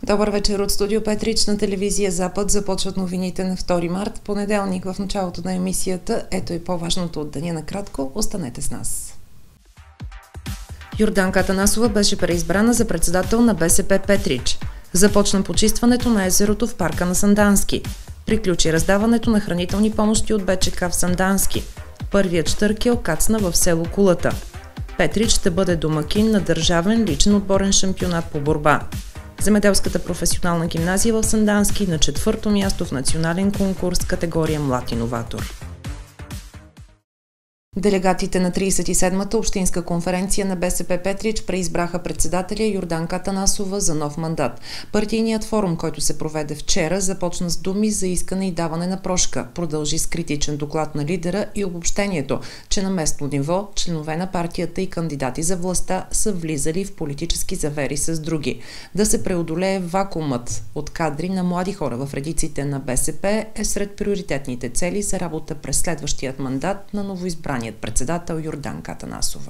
Добър вечер от студио Петрич на телевизия Запад. Започват новините на 2 март, понеделник в началото на емисията. Ето и по-важното от деня накратко. Останете с нас. Йорданка Атанасова беше преизбрана за председател на БСП Петрич. Започна почистването на езерото в парка на Сандански. Приключи раздаването на хранителни помощи от БЧК в Сандански. Първият щъркел кацна в село Кулата. Петрич ще бъде домакин на държавен личен отборен шампионат по борба. Земеделската професионална гимназия в Сандански на 4-то място в национален конкурс категория Млад иноватор. Делегатите на 37-та общинска конференция на БСП Петрич преизбраха председателя Йорданка Атанасова за нов мандат. Партийният форум, който се проведе вчера, започна с думи за искане и даване на прошка, продължи с критичен доклад на лидера и обобщението, че на местно ниво членове на партията и кандидати за властта са влизали в политически завери с други. Да се преодолее вакуумът от кадри на млади хора в редиците на БСП е сред приоритетните цели за работа през следващият мандат на новоизбрания председател Йорданка Атанасова.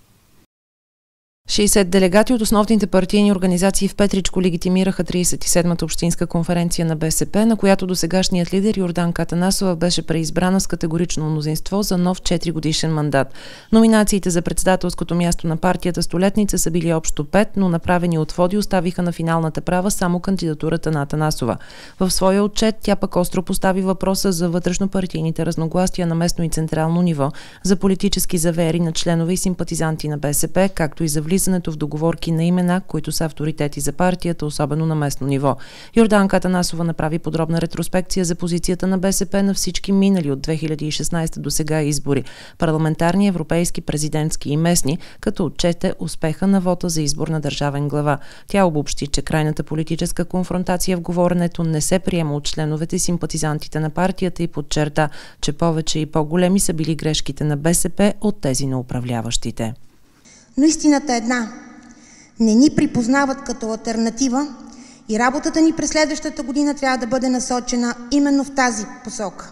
60 делегати от основните партийни организации в Петричко легитимираха 37-та общинска конференция на БСП, на която досегашният лидер Йорданка Атанасова беше преизбрана с категорично мнозинство за нов 4-годишен мандат. Номинациите за председателското място на партията Столетница са били общо 5, но направени отводи оставиха на финалната права само кандидатурата на Атанасова. В своя отчет тя пък остро постави въпроса за вътрешнопартийните разногласия на местно и централно ниво, за политически завери на членове и симпатизанти на БСП, както и за влизането в договорки на имена, които са авторитети за партията, особено на местно ниво. Йорданка Атанасова направи подробна ретроспекция за позицията на БСП на всички минали от 2016 до сега избори – парламентарни, европейски, президентски и местни, като отчете успеха на вота за избор на държавен глава. Тя обобщи, че крайната политическа конфронтация в говоренето не се приема от членовете и симпатизантите на партията и подчерта, че повече и по-големи са били грешките на БСП от тези на управляващите. Но истината е една. Не ни припознават като алтернатива и работата ни през следващата година трябва да бъде насочена именно в тази посока.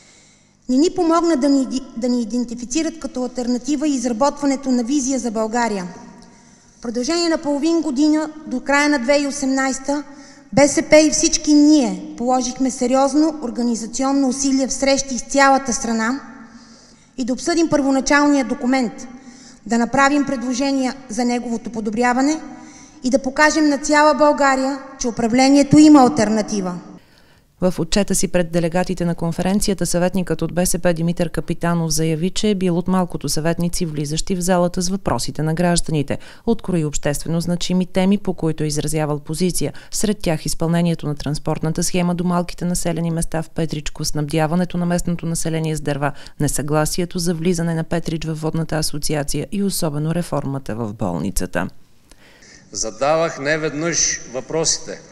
Не ни помогна да ни идентифицират като алтернатива и изработването на визия за България. В продължение на половин година до края на 2018 БСП и всички ние положихме сериозно организационно усилие в срещи с цялата страна и да обсъдим първоначалния документ, да направим предложения за неговото подобряване и да покажем на цяла България, че управлението има алтернатива. В отчета си пред делегатите на конференцията съветникът от БСП Димитър Капитанов заяви, че е бил от малкото съветници, влизащи в залата с въпросите на гражданите. Открои обществено значими теми, по които е изразявал позиция. Сред тях изпълнението на транспортната схема до малките населени места в Петричко, снабдяването на местното население с дърва, несъгласието за влизане на Петрич във водната асоциация и особено реформата в болницата. Задавах неведнъж въпросите.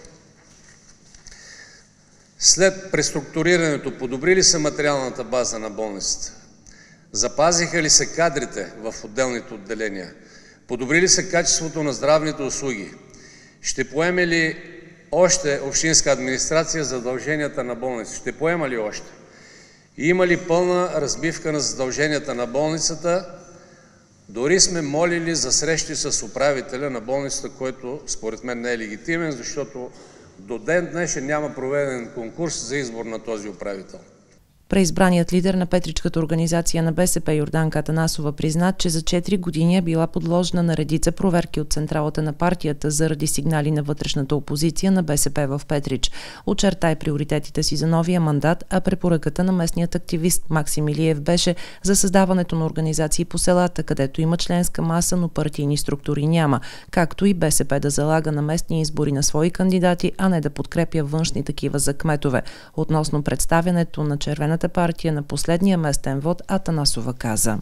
След преструктурирането, подобри ли се материалната база на болницата? Запазиха ли се кадрите в отделните отделения? Подобри ли се качеството на здравните услуги? Ще поеме ли още общинска администрация задълженията на болницата? Ще поема ли още? И има ли пълна разбивка на задълженията на болницата? Дори сме молили за срещи с управителя на болницата, който според мен не е легитимен, защото до ден днешен няма проведен конкурс за избор на този управител. Преизбраният лидер на Петричката организация на БСП Йорданка Атанасова призна, че за 4 години е била подложена на редица проверки от централата на партията заради сигнали на вътрешната опозиция на БСП в Петрич. Очерта и приоритетите си за новия мандат, а препоръката на местният активист Максим Илиев беше за създаването на организации по селата, където има членска маса, но партийни структури няма, както и БСП да залага на местни избори на свои кандидати, а не да подкрепя външни такива за кметове. Относно представянето на Червената партия на последния местен вод, Атанасова каза: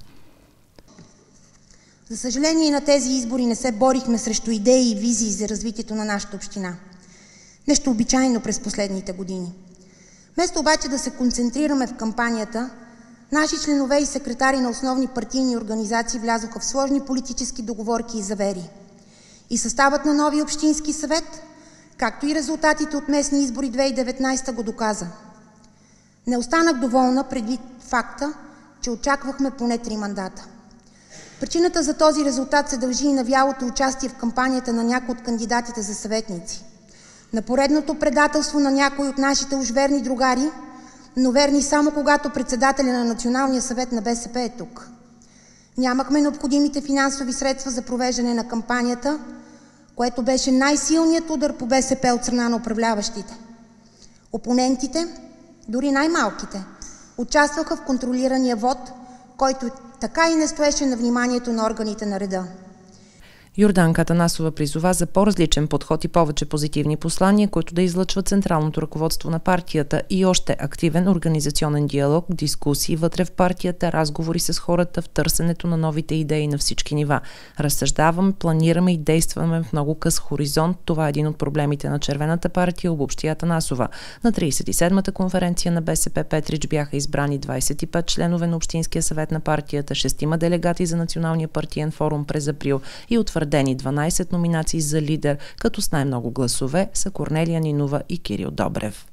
За съжаление, на тези избори не се борихме срещу идеи и визии за развитието на нашата община. Нещо обичайно през последните години. Вместо обаче да се концентрираме в кампанията, наши членове и секретари на основни партийни организации влязоха в сложни политически договорки и завери. И съставът на новия общински съвет, както и резултатите от местни избори 2019 го доказа. Не останах доволна предвид факта, че очаквахме поне 3 мандата. Причината за този резултат се дължи и на вялото участие в кампанията на някои от кандидатите за съветници. на поредното предателство на някои от нашите уж верни другари, но верни само когато председателя на Националния съвет на БСП е тук. Нямахме необходимите финансови средства за провеждане на кампанията, което беше най-силният удар по БСП от страна на управляващите. Опонентите, дори най-малките, участваха в контролирания вод, който така и не стоеше на вниманието на органите на реда. Йорданка Атанасова призова за по-различен подход и повече позитивни послания, които да излъчват централното ръководство на партията и още активен организационен диалог, дискусии вътре в партията, разговори с хората в търсенето на новите идеи на всички нива. Разсъждаваме, планираме и действаме в много къс хоризонт. Това е един от проблемите на Червената партия, обобщи Атанасова. На 37-та конференция на БСП Петрич бяха избрани 25 членове на Общинския съвет на партията, 6 делегати за Националния партиен форум през април и утвърдени 12 номинации за лидер, като с най-много гласове са Корнелия Нинова и Кирил Добрев.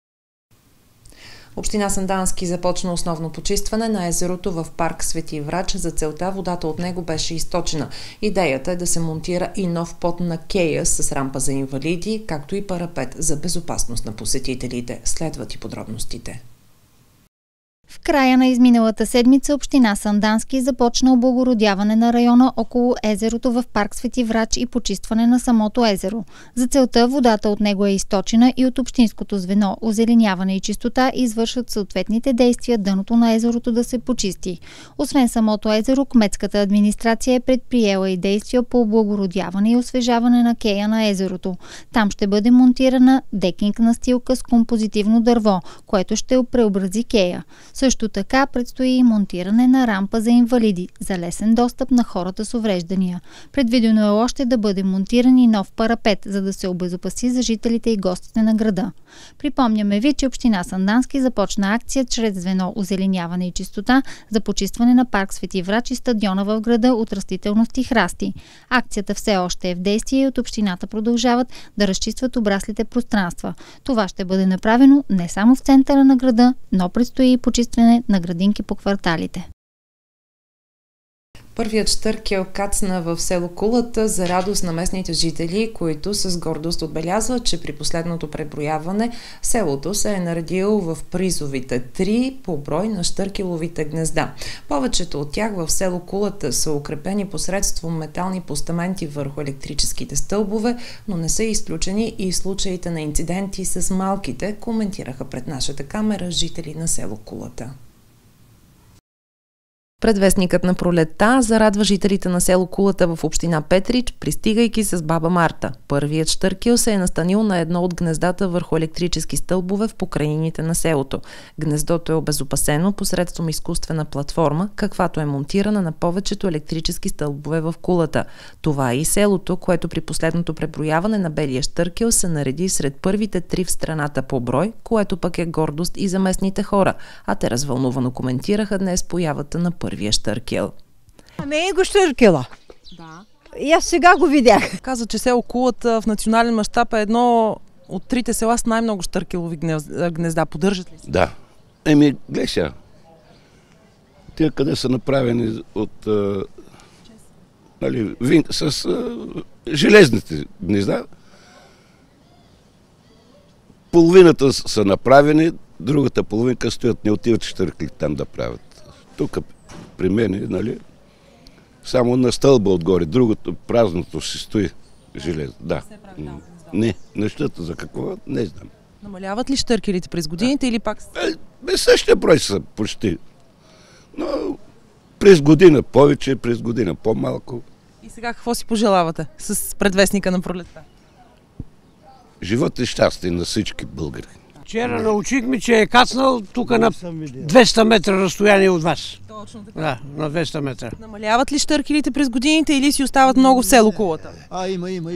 Община Сандански започна основно почистване на езерото в парк Свети Врач. За целта водата от него беше източена. Идеята е да се монтира и нов под на кея с рампа за инвалиди, както и парапет за безопасност на посетителите. Следват и подробностите. В края на изминалата седмица община Сандански започна облагородяване на района около езерото в парк Свети Врач и почистване на самото езеро. За целта водата от него е източена и от общинското звено озеленяване и чистота извършват съответните действия дъното на езерото да се почисти. Освен самото езеро, кметската администрация е предприела и действия по облагородяване и освежаване на кея на езерото. Там ще бъде монтирана декинг настилка с композитивно дърво, което ще преобрази кея. Също така предстои и монтиране на рампа за инвалиди, за лесен достъп на хората с увреждания. Предвидено е още да бъде монтиран и нов парапет, за да се обезопаси за жителите и гостите на града. Припомняме ви, че община Сандански започна акция чрез звено озеленяване и чистота за почистване на парк Свети Врач и стадиона в града от растителност и храсти. Акцията все още е в действие и от общината продължават да разчистват обраслите пространства. Това ще бъде направено не само в центъра на града, но предстои и почистване на градинки по кварталите. Първият щъркел кацна в село Кулата за радост на местните жители, които с гордост отбелязват, че при последното преброяване селото се е наредило в призовите 3 по брой на щъркеловите гнезда. Повечето от тях в село Кулата са укрепени посредством метални постаменти върху електрическите стълбове, но не са изключени и случаите на инциденти с малките, коментираха пред нашата камера жители на село Кулата. Предвестникът на пролетта зарадва жителите на село Кулата в община Петрич, пристигайки с баба Марта. Първият щъркел се е настанил на едно от гнездата върху електрически стълбове в покрайнините на селото. Гнездото е обезопасено посредством изкуствена платформа, каквато е монтирана на повечето електрически стълбове в Кулата. Това е и селото, което при последното преброяване на белия щъркел се нареди сред първите 3 в страната по брой, което пък е гордост и за местните хора, а те развълнувано коментираха днес появата на първия щъркел. Не е го щъркела. Да. И аз сега го видях. Каза, че село Кулата в национален мащаб е едно от 3 села с най-много щъркелови гнезда. Поддържат ли се? Да. Гледай сега. Тия къде са направени от с железните гнезда. Половината са направени, другата половинка стоят, не отиват щъркли там да правят. Тук при мен, само на стълба отгоре, другото празното си стои железо. Да. Не, нещата за какво, не знам. Намаляват ли щъркелите през годините или пак? Без същия брой са почти. Но през година повече, през година по-малко. И сега какво си пожелавате с предвестника на пролетта? Живот и щастие на всички българи. Вчера научихме, че е кацнал тук на 200 метра разстояние от вас. Точно така. Да, на 200 метра. Намаляват ли щъркелите през годините или си остават много в село Кулата? Има.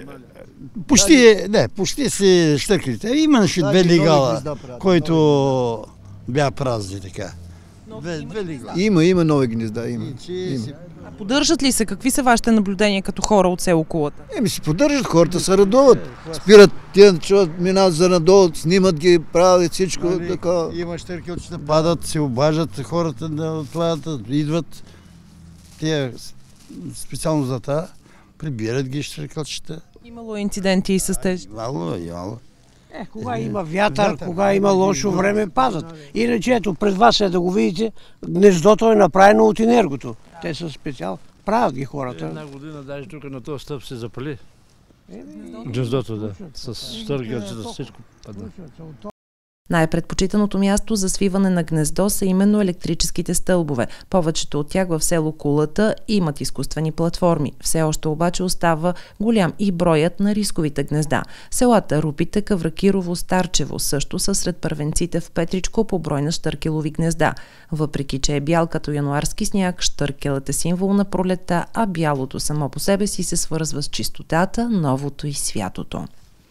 Почти си щъркелите. Имаше 2 легала, които бяха празни така. Има нови гнезда, има. А поддържат ли се? Какви са вашите наблюдения като хора от село Кулата? Се поддържат, хората се радуват. Спират тия, минават за надолу, снимат ги, правят всичко. Така. Има щъркелчета, падат, се обажат хората да отварят, идват. Тия специално за това, прибират ги щъркелчета, Имало инциденти и с тези? Имало. Кога има вятър, кога има лошо време, пазат. Иначе ето пред вас да го видите, гнездото е направено от енергото. Те са специал. Правят ги хората. Една година даже тук на този стъп се запали. Гнездото, да. С штъргелчета, всичко падна. Най-предпочитаното място за свиване на гнездо са именно електрическите стълбове. Повечето от тях в село Кулата имат изкуствени платформи. Все още обаче остава голям и броят на рисковите гнезда. Селата Рупите, Кавракирово, Старчево също са сред първенците в Петричко по брой на щъркелови гнезда. Въпреки че е бял като януарски сняг, щъркелът е символ на пролетта, а бялото само по себе си се свързва с чистотата, новото и святото.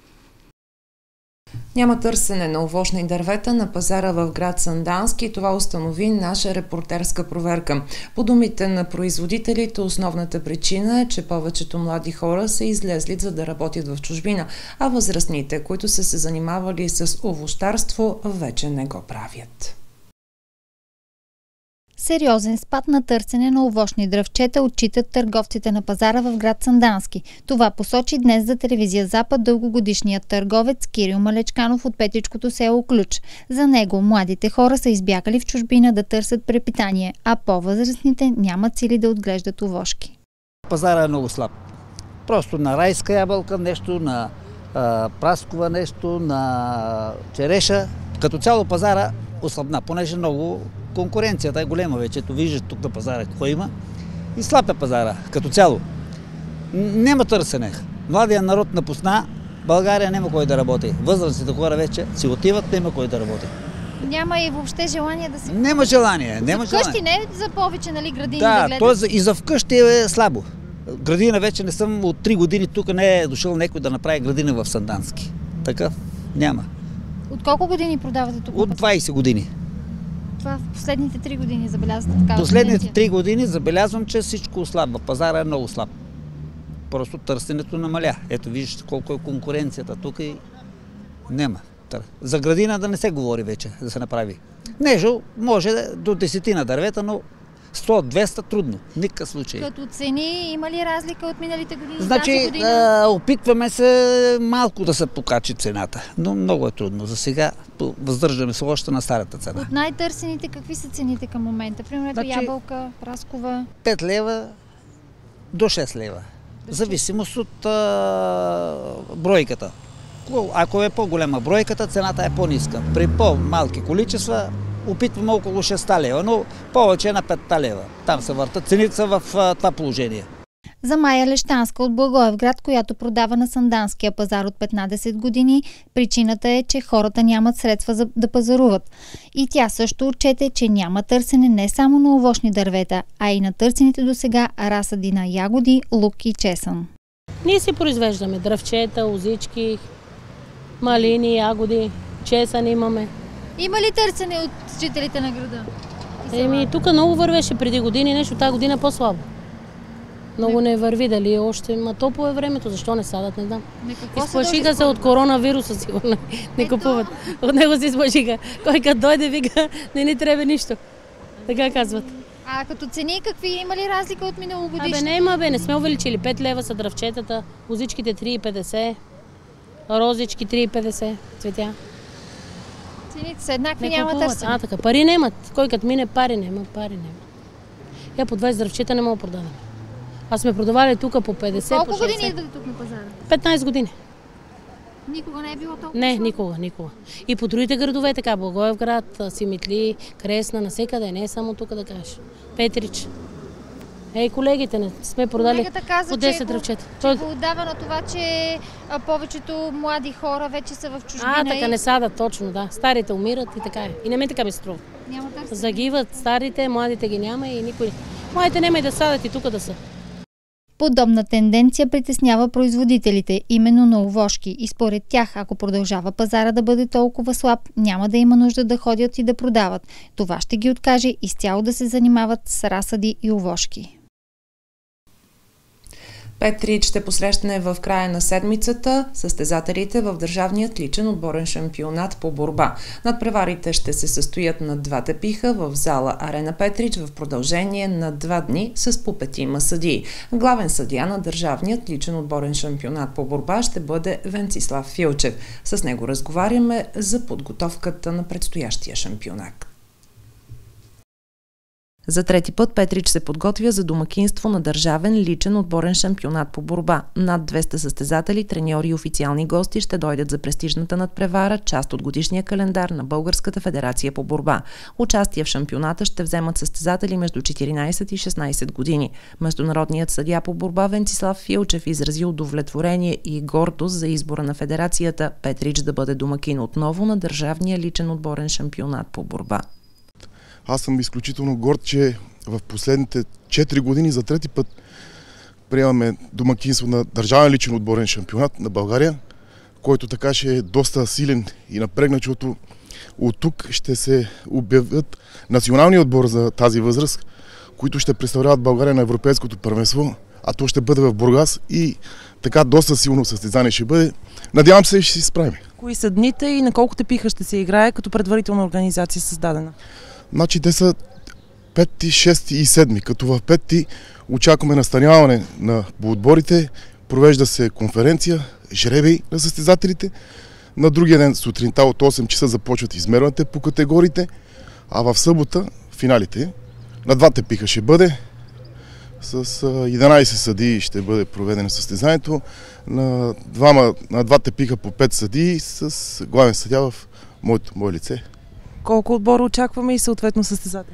Няма търсене на овощни дървета на пазара в град Сандански. Това установи наша репортерска проверка. По думите на производителите, основната причина е, че повечето млади хора са излезли за да работят в чужбина, а възрастните, които са се занимавали с овощарство, вече не го правят. Сериозен спад на търсене на овощни дръвчета отчитат търговците на пазара в град Сандански. Това посочи днес за телевизия Запад дългогодишният търговец Кирил Малечканов от петричкото село Ключ. За него младите хора са избягали в чужбина да търсят препитание, а по-възрастните нямат сили да отглеждат овошки. Пазара е много слаб. Просто на райска ябълка нещо, на праскова нещо, на череша. Като цяло пазара ослабна, понеже много конкуренцията е голема вече. Ето виждате тук на пазара какво има. И слаб е пазара като цяло. Няма търсене. Младият народ напусна, България няма кой да работи. Възрастните хора вече си отиват, няма кой да работи. Няма и въобще желание да се... Няма желание. Няма за вкъщи не за повече, нали, градини да гледат? Да, и за вкъщи е слабо. Градина вече не съм от 3 години, тук не е дошъл някой да направи градина в Сандански. Такъв няма. От колко години продавате тук? От 20 години. Това в последните 3 години забелязвате такава последните 3 години забелязвам, че всичко ослабва. Пазара е много слаб. Просто търсенето намаля. Ето виждате колко е конкуренцията тук и няма. За градина да не се говори вече, да се направи. Нещо може до 10 на дървета, но 100-200 трудно. Никакъв случай. Като цени има ли разлика от миналите години? Значи опитваме се малко да се покачи цената, но много е трудно. За сега въздържаме се още на старата цена. От най-търсените какви са цените към момента? Примерно значи, ябълка, праскова? 5 лева до 6 лева. В зависимост от бройката. Ако е по-голяма бройката, цената е по-ниска. При по-малки количества опитваме около 6 лева, но повече на 5 лева. Там се въртат. Цените са в това положение. За Майя Лещанска от Благоевград, която продава на Санданския пазар от 15 години, причината е, че хората нямат средства за да пазаруват. И тя също отчете, че няма търсене не само на овощни дървета, а и на търсените досега разсади на ягоди, лук и чесън. Ние си произвеждаме дръвчета, лозички, малини, ягоди, чесън имаме. Има ли търсене от жителите на града? Тук много вървеше преди години, нещо тази година по-слабо. Много не върви, дали още, топло е времето, защо не садат, не знам. Изплашиха се от коронавируса, сигурно не купуват. От него се изплашиха. Кой като дойде, вика, не ни трябва нищо. Така казват. А като цени, какви има ли разлика от миналогодишни? Не сме увеличили. 5 лева са дръвчетата, лозичките 3,50, розички 3,50, цветя. Цените са еднакви, няма търсене. Така, пари нямат. Кой като мине, пари няма. Я по 20 дръвчета не мога да продадем. Аз сме продавали тук по 50, колко по 60. години идвате тук на пазара? 15 години. Никога не е било толкова? Не, никога. И по другите градове така, Благоевград, Симитли, Кресна, навсекъде, не е само тук да кажеш. Петрич. Колегите не сме продали по 10 дръвчета. Че го отдава на това, че повечето млади хора вече са в чужбина. Така не садат, точно, да. Старите умират и така е. И не ме така ми се струва. Няма търсене. Загиват старите, младите ги няма и никой. Младите няма и да садат и тук да са. Подобна тенденция притеснява производителите, именно на овошки, и според тях, ако продължава пазара да бъде толкова слаб, няма да има нужда да ходят и да продават. Това ще ги откаже изцяло да се занимават с разсади и овошки. Петрич ще посрещне в края на седмицата състезателите в държавният личен отборен шампионат по борба. Надпреварите ще се състоят на 2 тепиха в зала Арена Петрич в продължение на 2 дни с по 5 съдии. Главен съдия на държавният личен отборен шампионат по борба ще бъде Венцислав Филчев. С него разговаряме за подготовката на предстоящия шампионат. За трети път Петрич се подготвя за домакинство на държавен личен отборен шампионат по борба. Над 200 състезатели, треньори и официални гости ще дойдат за престижната надпревара, част от годишния календар на Българската федерация по борба. Участие в шампионата ще вземат състезатели между 14 и 16 години. Международният съдия по борба Венцислав Филчев изрази удовлетворение и гордост за избора на федерацията Петрич да бъде домакин отново на държавния личен отборен шампионат по борба. Аз съм изключително горд, че в последните 4 години за трети път приемаме домакинство на държавен личен отборен шампионат на България, който така ще е доста силен и напрегнат, защото от тук ще се обявят национални отбор за тази възраст, които ще представляват България на Европейското първенство, а то ще бъде в Бургас и така доста силно състезание ще бъде. Надявам се, ще си справим. Кои са дните и на колко тепиха ще се играе като предварителна организация създадена? Значи те са 5, 6 и 7, като в 5 очакваме настаняване на отборите, провежда се конференция, жребий на състезателите. На другия ден сутринта от 8 часа започват измерването по категориите, а в събота финалите на 2 тепиха ще бъде. С 11 съдии ще бъде проведено състезанието, на 2 тепиха по 5 съдии с главен съдия в мое лице. Колко отбора очакваме и съответно състезатели?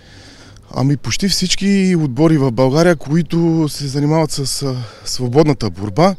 Ами почти всички отбори в България, които се занимават с свободната борба.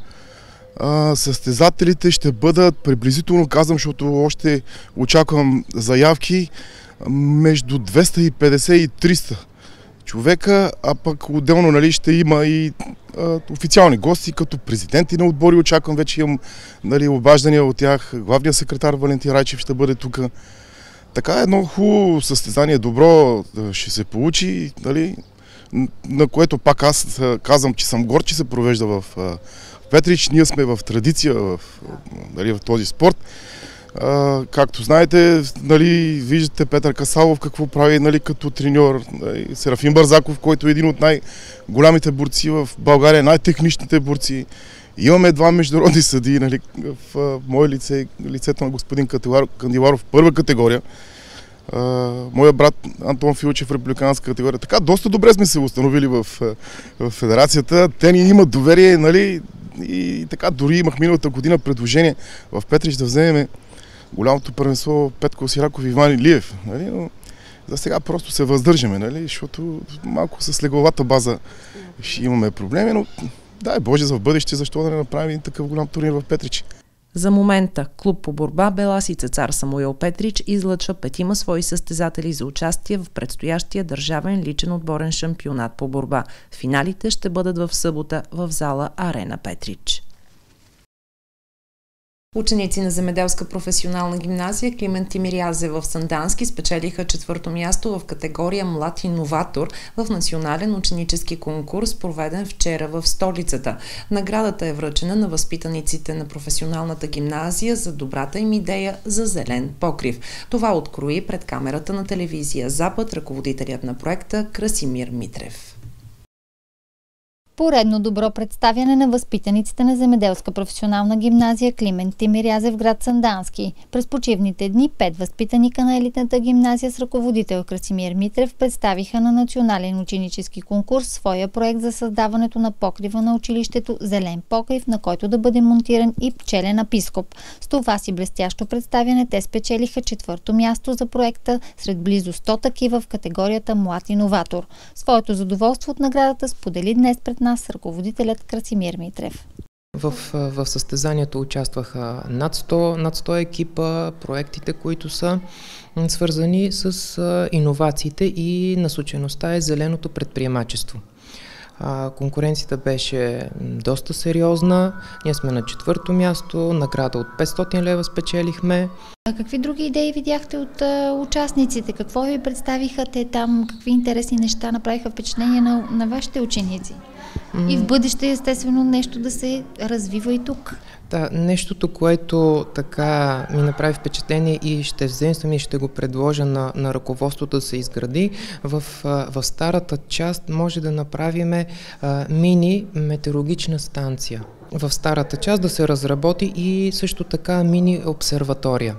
Състезателите ще бъдат приблизително, казвам, защото още очаквам заявки, между 250 и 300 човека, а пък отделно, нали, ще има и официални гости, като президенти на отбори. Очаквам, вече имам, нали, обаждания от тях. Главният секретар Валентин Райчев ще бъде тук. Така едно хубаво състезание, добро ще се получи, нали, на което пак аз казвам, че съм горд, че се провежда в Петрич. Ние сме в традиция нали, в този спорт. Както знаете, нали, виждате Петър Касалов какво прави, нали, като треньор, нали, Серафим Бързаков, който е един от най-голямите борци в България, най-техничните борци. Имаме 2 международни съдии, нали, в мое лице, лицето на господин Кандиларов, първа категория. Моя брат Антон Филчев в републиканска категория. Така, доста добре сме се установили в федерацията. Те ни имат доверие, нали, и така, дори имах миналата година предложение в Петрич да вземем голямото първенство Петко Сираков и Иван Илиев. Нали, но за сега просто се въздържаме, нали, защото малко с легловата база ще имаме проблеми, но дай Боже за в бъдеще, защо да не направим такъв голям турнир в Петрич. За момента клуб по борба Беласица Цар Самуил Петрич излъчва 5 свои състезатели за участие в предстоящия държавен личен отборен шампионат по борба. Финалите ще бъдат в събота в зала Арена Петрич. Ученици на земеделска професионална гимназия Климент Тимирязе в Сандански спечелиха 4-то място в категория Млад иноватор в национален ученически конкурс, проведен вчера в столицата. Наградата е връчена на възпитаниците на професионалната гимназия за добрата им идея за зелен покрив. Това открои пред камерата на телевизия Запад ръководителят на проекта Красимир Митрев. Поредно добро представяне на възпитаниците на земеделска професионална гимназия Климент Тимирязе в град Сандански. През почивните дни 5 възпитаника на елитната гимназия с ръководител Красимир Митрев представиха на национален ученически конкурс своя проект за създаването на покрива на училището «Зелен покрив», на който да бъде монтиран и пчелен апископ. С това си блестящо представяне те спечелиха 4-то място за проекта сред близо 100 такива в категорията Млад иноватор. Своето задоволство от наградата сподели днес пред нас ръководителят Красимир Митрев. В състезанието участваха над 100 екипа, проектите, които са свързани с иновациите и насочеността е зеленото предприемачество. Конкуренцията беше доста сериозна. Ние сме на 4-то място, награда от 500 лева спечелихме. А какви други идеи видяхте от участниците? Какво ви представиха те там? Какви интересни неща направиха впечатление на вашите ученици? И в бъдеще, естествено, нещо да се развива и тук. Да, нещото, което така ми направи впечатление и ще вземствам и ще го предложа на ръководството да се изгради, в старата част може да направим мини метеорологична станция. В старата част да се разработи и също така мини обсерватория.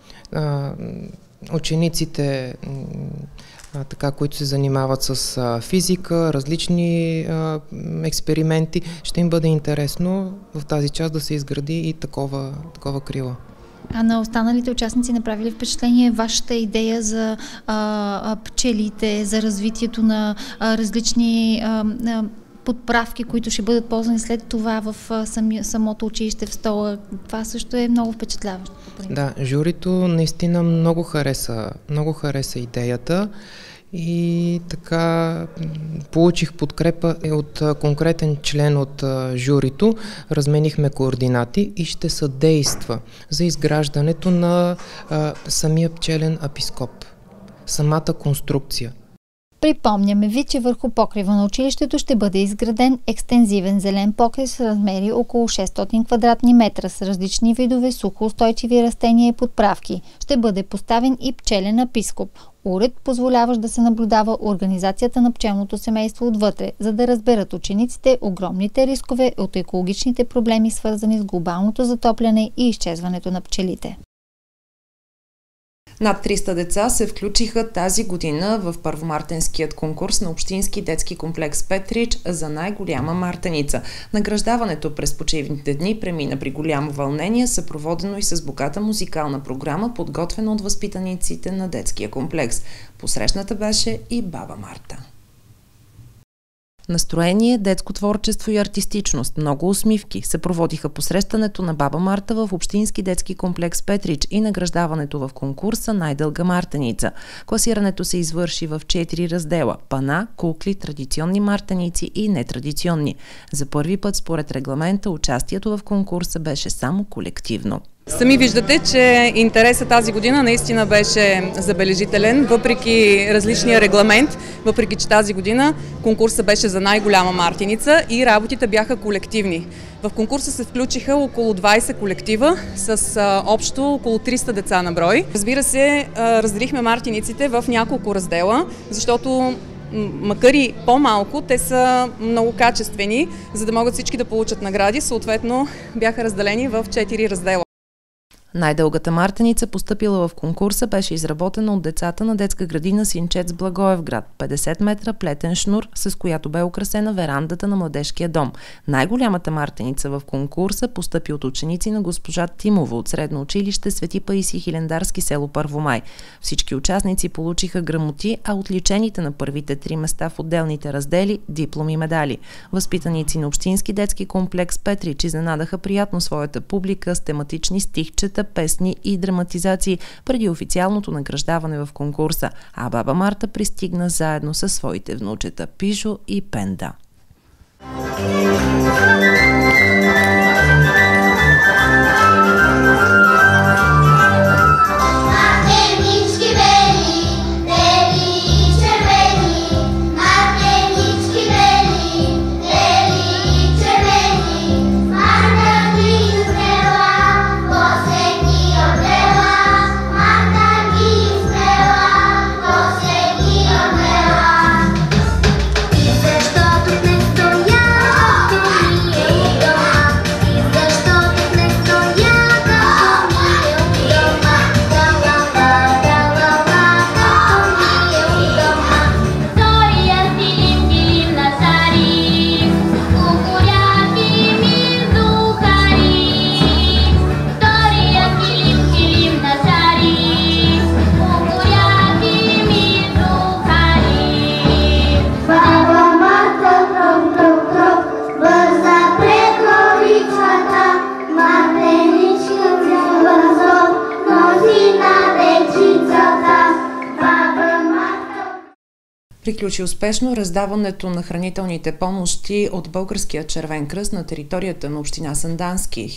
Учениците, които се занимават с физика, различни експерименти, ще им бъде интересно в тази част да се изгради и такова крило. А на останалите участници направи ли впечатление вашата идея за пчелите, за развитието на различни подправки, които ще бъдат ползвани след това в самото училище в Стола? Това също е много впечатляващо. Да, журито наистина много хареса идеята и така получих подкрепа от конкретен член от журито, разменихме координати и ще съдейства за изграждането на самия пчелен апископ, самата конструкция. Припомняме ви, че върху покрива на училището ще бъде изграден екстензивен зелен покрив с размери около 600 квадратни метра с различни видове сухоустойчиви растения и подправки. Ще бъде поставен и пчелен апископ, уред, позволяващ да се наблюдава организацията на пчелното семейство отвътре, за да разберат учениците огромните рискове от екологичните проблеми, свързани с глобалното затопляне и изчезването на пчелите. Над 300 деца се включиха тази година в първомартенският конкурс на Общински детски комплекс Петрич за най-голяма мартеница. Награждаването през почивните дни премина при голямо вълнение, съпроводено и с богата музикална програма, подготвена от възпитаниците на детския комплекс. Посрещната беше и баба Марта. Настроение, детско творчество и артистичност, много усмивки съпроводиха посрещането на баба Марта в Общински детски комплекс Петрич и награждаването в конкурса Най-дълга мартеница. Класирането се извърши в 4 раздела – пана, кукли, традиционни мартеници и нетрадиционни. За първи път, според регламента, участието в конкурса беше само колективно. Сами виждате, че интересът тази година наистина беше забележителен, въпреки различния регламент, въпреки че тази година конкурсът беше за най-голяма мартеница и работите бяха колективни. В конкурса се включиха около 20 колектива с общо около 300 деца на брой. Разбира се, разделихме мартениците в няколко раздела, защото макар и по-малко, те са много качествени, за да могат всички да получат награди. Съответно, бяха разделени в 4 раздела. Най-дългата мартеница, постъпила в конкурса, беше изработена от децата на детска градина Синчец, Благоевград. 50 метра плетен шнур, с която бе украсена верандата на младежкия дом. Най-голямата мартеница в конкурса постъпи от ученици на госпожа Тимова от средно училище Свети Паисий Хилендарски, село Първомай. Всички участници получиха грамоти, а отличените на първите 3 места в отделните раздели – дипломи и медали. Възпитаници на Общински детски комплекс Петрич изненадаха приятно своята публика с тематични стихчета, песни и драматизации преди официалното награждаване в конкурса, а баба Марта пристигна заедно със своите внучета Пишо и Пенда. Приключи успешно раздаването на хранителните помощи от Българския червен кръст на територията на община Сандански.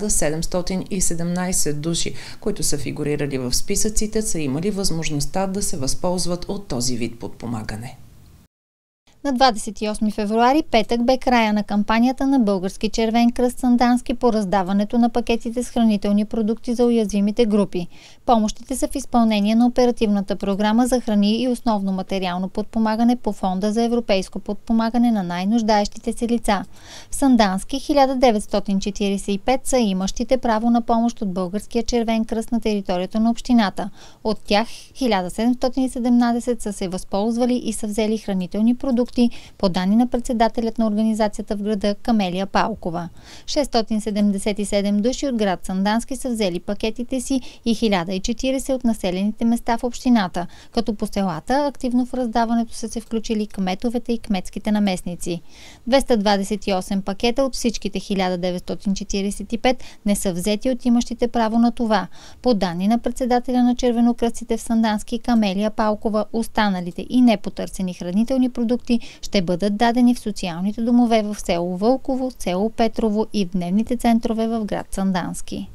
1717 души, които са фигурирали в списъците, са имали възможността да се възползват от този вид подпомагане. На 28 февруари, петък, бе края на кампанията на Български червен кръст Сандански по раздаването на пакетите с хранителни продукти за уязвимите групи. Помощите са в изпълнение на оперативната програма за храни и основно материално подпомагане по Фонда за европейско подпомагане на най-нуждаещите се лица. В Сандански 1945 са имащите право на помощ от Българския червен кръст на територията на общината. От тях 1717 са се възползвали и са взели хранителни продукти, по данни на председателят на организацията в града Камелия Палкова. 677 души от град Сандански са взели пакетите си и 1040 от населените места в общината, като по селата активно в раздаването са се включили кметовете и кметските наместници. 228 пакета от всичките 1945 не са взети от имащите право на това. По данни на председателя на червенокръстците в Сандански Камелия Палкова, останалите и непотърсени хранителни продукти ще бъдат дадени в социалните домове в село Вълково, село Петрово и в дневните центрове в град Сандански.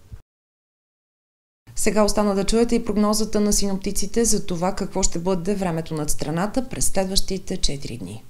Сега остана да чуете и прогнозата на синоптиците за това какво ще бъде времето над страната през следващите 4 дни.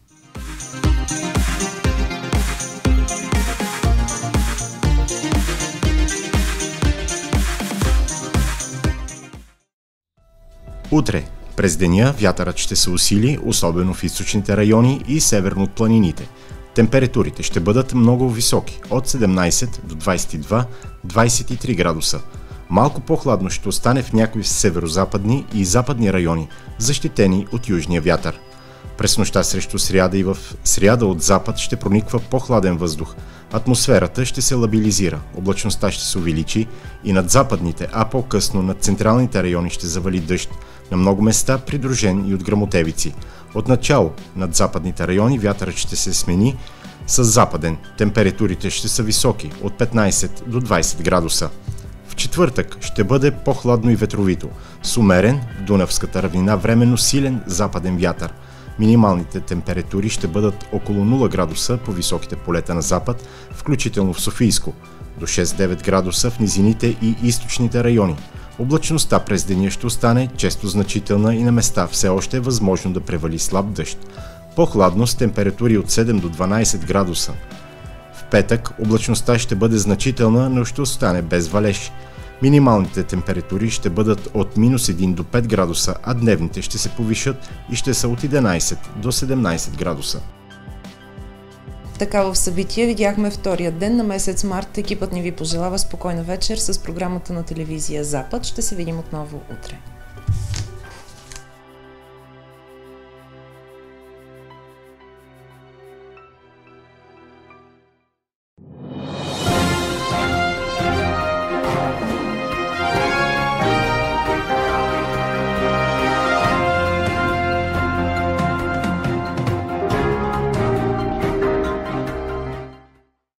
Утре, през деня, вятърът ще се усили, особено в източните райони и северно от планините. Температурите ще бъдат много високи, от 17 до 22-23 градуса. Малко по-хладно ще остане в някои северо-западни и западни райони, защитени от южния вятър. През нощта срещу сряда и в сряда от запад ще прониква по-хладен въздух. Атмосферата ще се лабилизира, облачността ще се увеличи и над западните, а по-късно над централните райони ще завали дъжд, на много места придружен и от гръмотевици. Отначало над западните райони вятърът ще се смени с западен. Температурите ще са високи, от 15 до 20 градуса. В четвъртък ще бъде по-хладно и ветровито, с умерен в Дунавската равнина временно силен западен вятър. Минималните температури ще бъдат около 0 градуса по високите полета на запад, включително в Софийско, до 6-9 градуса в низините и източните райони. Облачността през деня ще остане често значителна и на места все още е възможно да превали слаб дъжд. По-хладно с температури от 7 до 12 градуса. В петък облачността ще бъде значителна, но ще остане без валеж. Минималните температури ще бъдат от -1 до 5 градуса, а дневните ще се повишат и ще са от 11 до 17 градуса. Така в събитие видяхме втория ден на месец март. Екипът ни ви пожелава спокойна вечер с програмата на телевизия Запад. Ще се видим отново утре.